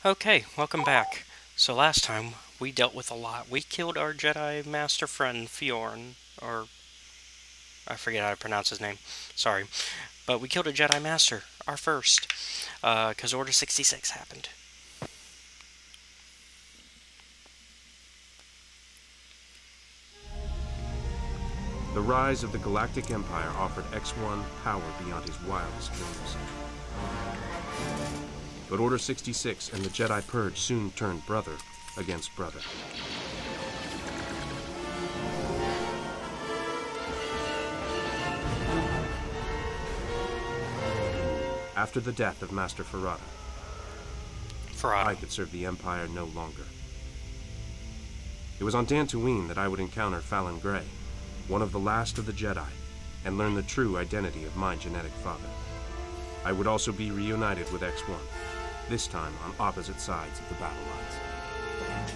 Okay, welcome back. So last time, we dealt with a lot. We killed our Jedi Master friend, Fjorn, or I forget how to pronounce his name. Sorry. But we killed a Jedi Master, our first, because Order 66 happened. The rise of the Galactic Empire offered X1 power beyond his wildest dreams. But Order 66 and the Jedi Purge soon turned brother against brother. After the death of Master Farada, I could serve the Empire no longer. It was on Dantooine that I would encounter Fallon Gray, one of the last of the Jedi, and learn the true identity of my genetic father. I would also be reunited with X1, this time on opposite sides of the battle lines.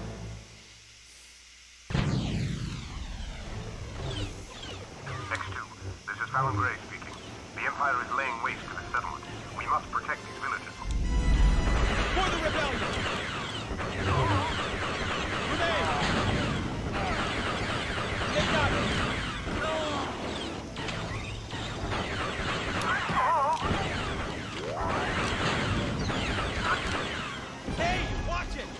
X2, this is Fallon Gray speaking. The Empire is laying waste to the settlement. We must protect these villages. For the rebellion! Remain! They got it! Hey, watch it!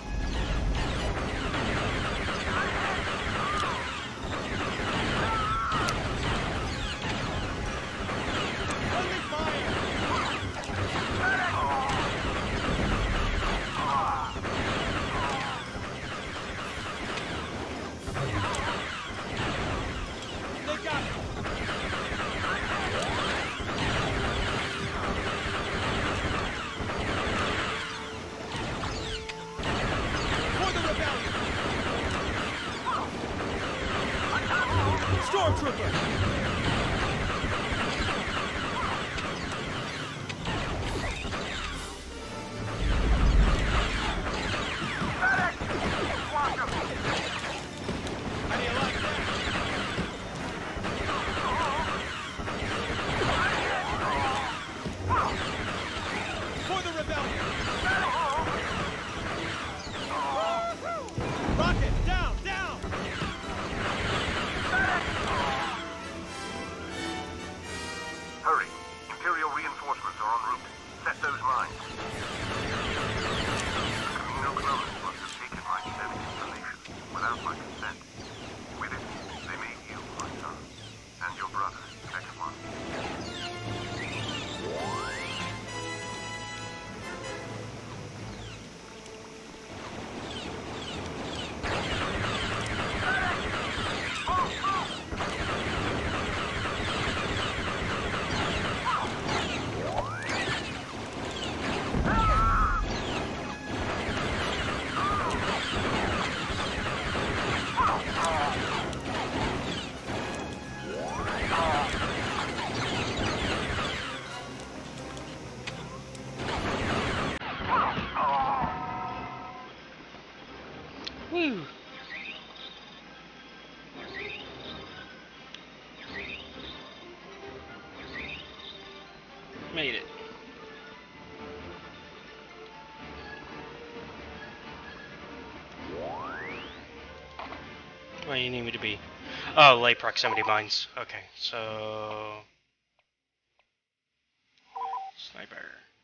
Friendly fire! They got it! For the rebellion! Stormtrooper! How do you like that? For the rebellion! Rocket, down, down! Hurry. Imperial reinforcements are en route. Set those mines. The Camino clones must have taken my genetic information without my consent. With it, they made you my son, and your brother, X1. Woo! Made it. Where do you need me to be? Oh, lay proximity mines. Okay, so... Sniper.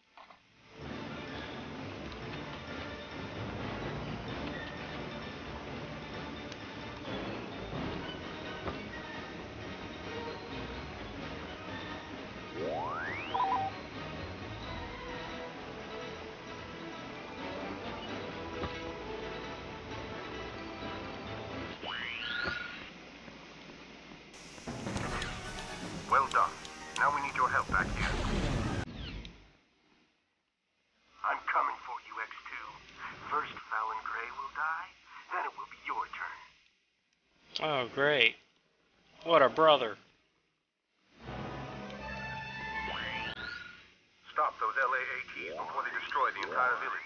Well done. Now we need your help back here. I'm coming for you, X2. First Fallon Gray will die, then it will be your turn. Oh, great. What a brother. Stop those LAATs before they destroy the entire village.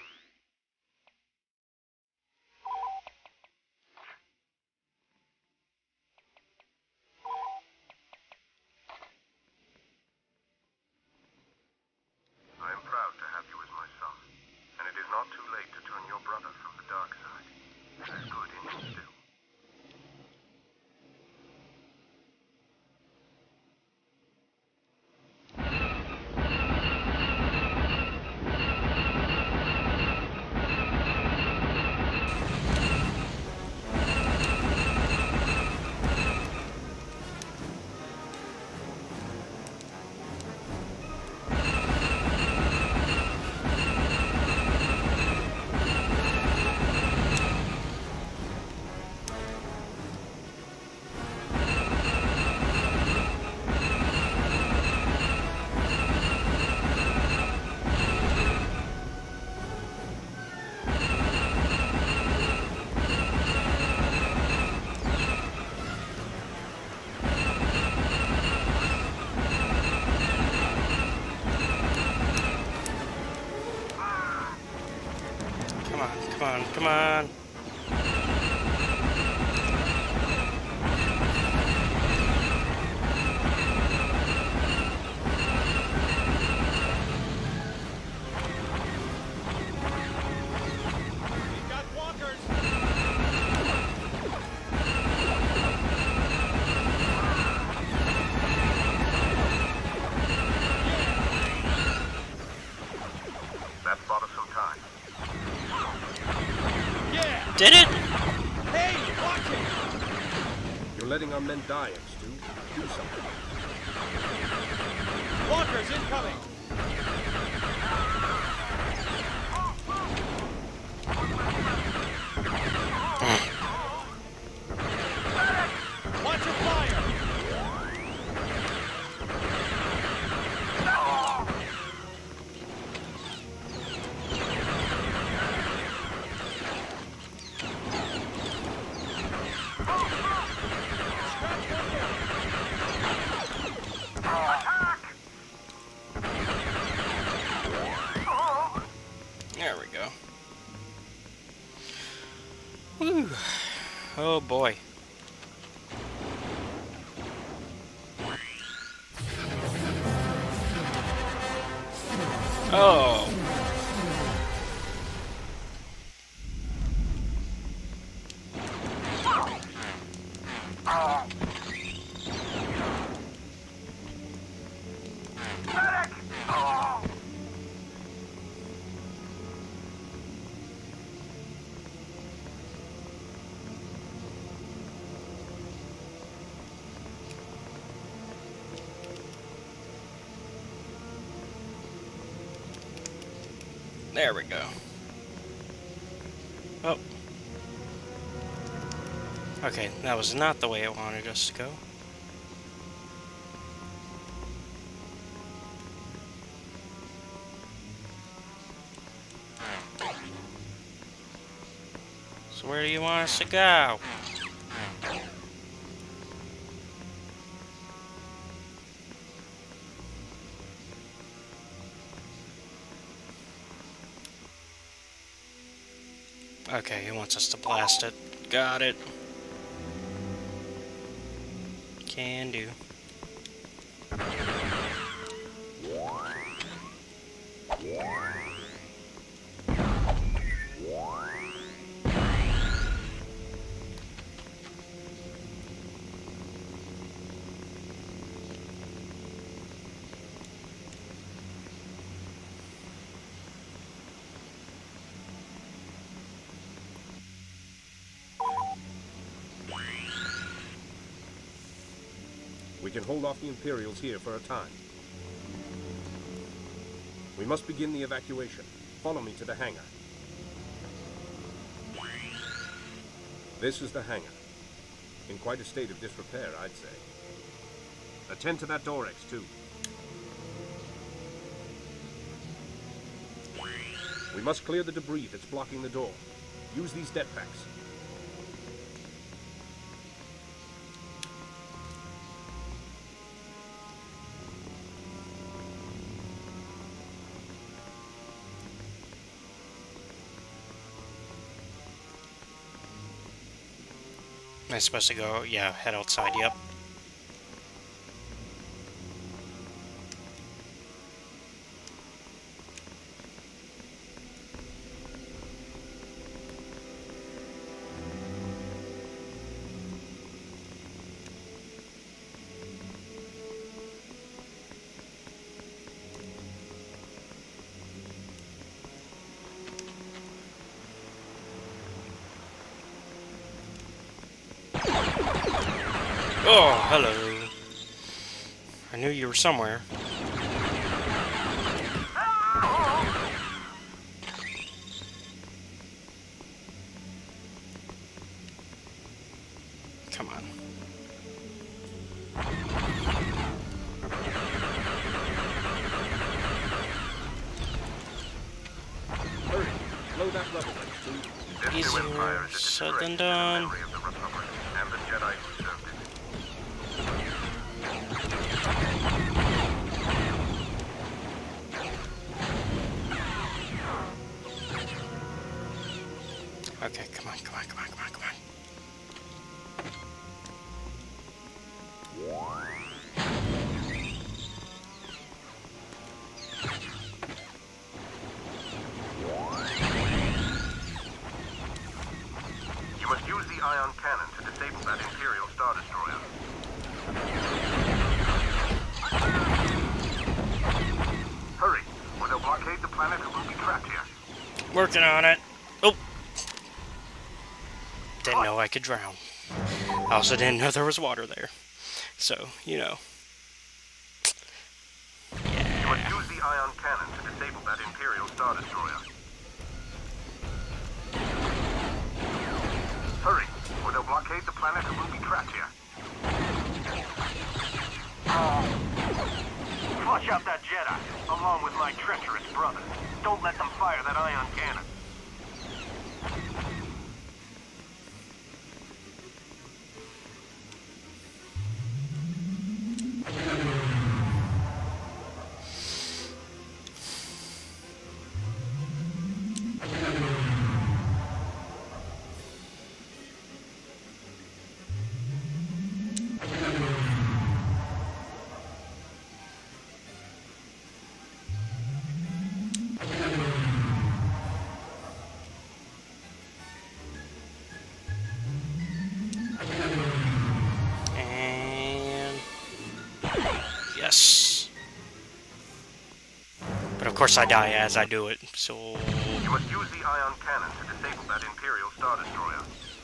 I am proud to have you as my son, and it is not too late Come on, come on, come on. We've got walkers. That's bought us some time. Yeah. Did it? Hey, watch it. You're letting our men die, X2. Do something. Walkers incoming. Watch your fire. There we go. Whew. Oh boy. Oh. There we go. Oh. Okay, that was not the way it wanted us to go. So where do you want us to go? Okay, he wants us to blast it. Got it. Can do. We can hold off the Imperials here for a time. We must begin the evacuation. Follow me to the hangar. This is the hangar. In quite a state of disrepair, I'd say. Attend to that door, X2. We must clear the debris that's blocking the door. Use these det packs. Am I supposed to go? Yeah, head outside, yep. Oh, hello. I knew you were somewhere. Come on. Hurry. Blow that level, X2. This new empire Easier is a said disgrace than to the done. memory of the Republic and the Jedi who served it. Okay, come on, come on, come on, come on, come on. You must use the ion cannon to disable that Imperial Star Destroyer. Hurry, or they'll blockade the planet and we'll be trapped here. Working on it. Oh! Didn't know I could drown. I also didn't know there was water there. So, you know. You must use the ion cannon to disable that Imperial Star Destroyer. Hurry, or they'll blockade the planet and we'll be trapped here. Flush out that Jedi, along with my treacherous brother. Don't let them fire that ion cannon. Yes. But of course I die as I do it, so... You must use the ion cannon to disable that Imperial Star Destroyer.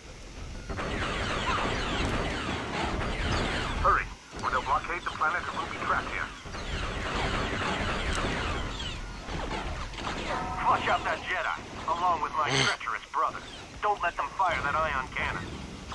Hurry, or they'll blockade the planet and we'll be trapped here. Flush out that Jedi, along with my treacherous brother. Don't let them fire that ion cannon.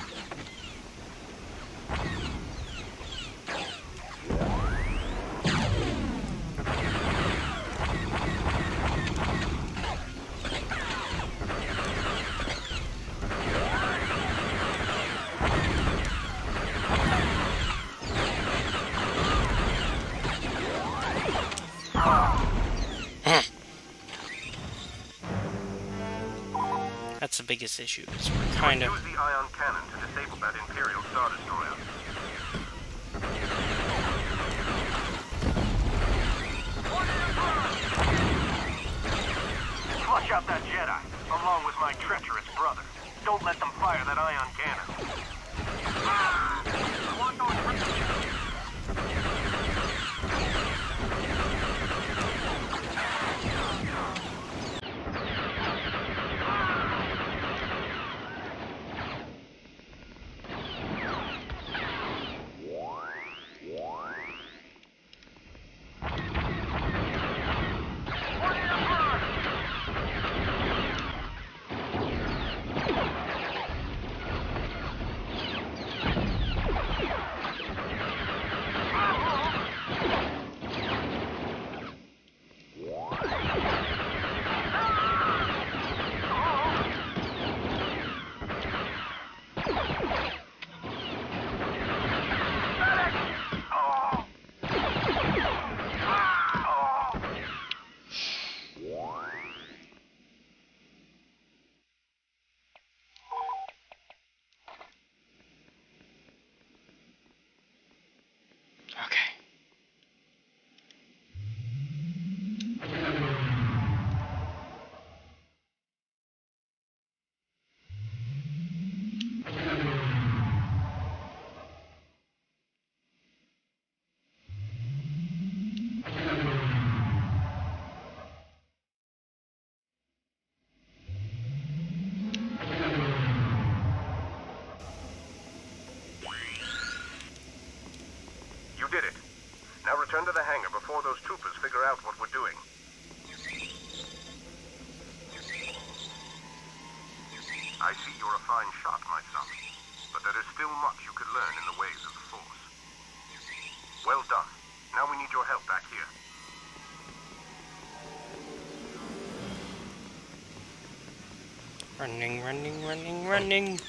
That's the biggest issue, is we're kind of... Use the ion cannon to disable that Imperial Star Destroyer. Flush out that Jedi, along with my treacherous brother. Don't let them fire that ion cannon. You did it. Now return to the hangar before those troopers figure out what we're doing. I see you're a fine shot, my son. But there is still much you could learn in the ways of the Force. Well done. Now we need your help back here. Running, running, running, running.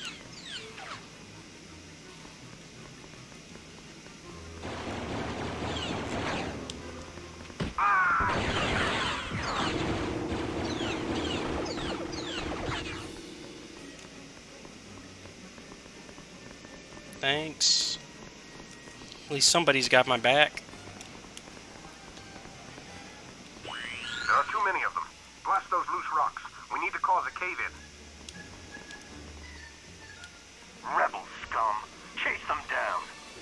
Thanks. At least somebody's got my back. There are too many of them. Blast those loose rocks. We need to cause a cave-in. Rebel scum. Chase them down.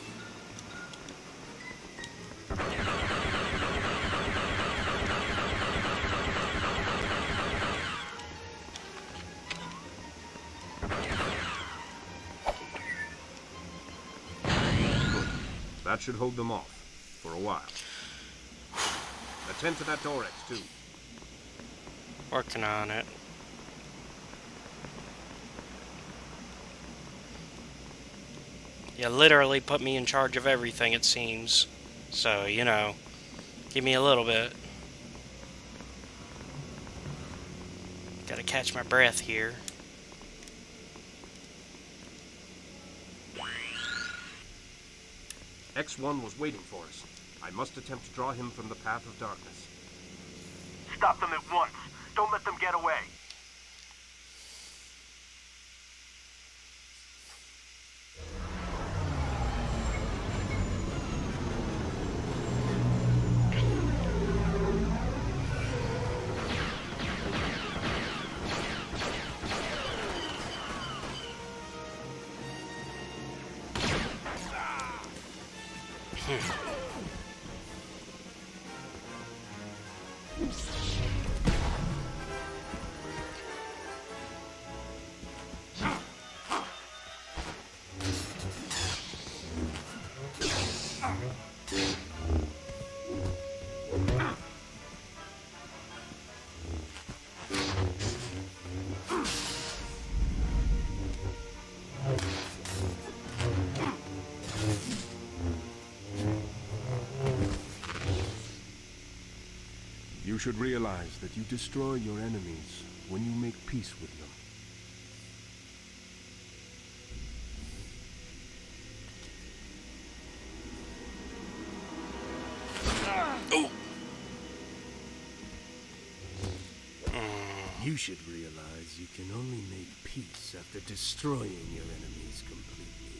That should hold them off. For a while. Attend to that door, X2. Working on it. You literally put me in charge of everything, it seems. So, you know, give me a little bit. Gotta catch my breath here. X1 was waiting for us. I must attempt to draw him from the path of darkness. Stop them at once. Don't let them get away. You should realize that you destroy your enemies when you make peace with them. You should realize you can only make peace after destroying your enemies completely.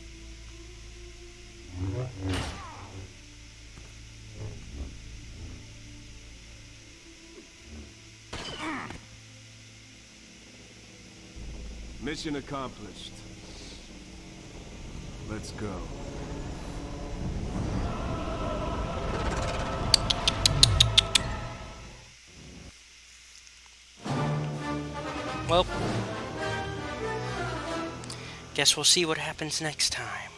Mission accomplished. Let's go. Well, guess we'll see what happens next time.